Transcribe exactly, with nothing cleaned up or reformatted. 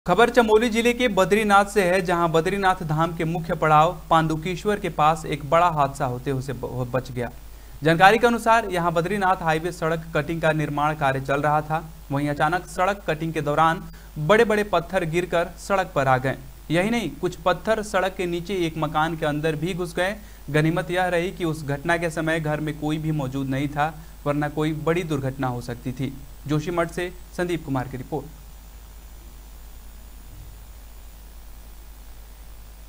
खबर चमोली जिले के बद्रीनाथ से है, जहां बद्रीनाथ धाम के मुख्य पड़ाव पांडुकेश्वर के पास एक बड़ा हादसा होते हुए बच गया। जानकारी के अनुसार यहां बद्रीनाथ हाईवे सड़क कटिंग का निर्माण कार्य चल रहा था। वहीं अचानक सड़क कटिंग के दौरान बड़े बड़े पत्थर गिरकर सड़क पर आ गए। यही नहीं, कुछ पत्थर सड़क के नीचे एक मकान के अंदर भी घुस गए। गनीमत यह रही कि उस घटना के समय घर में कोई भी मौजूद नहीं था, वरना कोई बड़ी दुर्घटना हो सकती थी। जोशीमठ से संदीप कुमार की रिपोर्ट।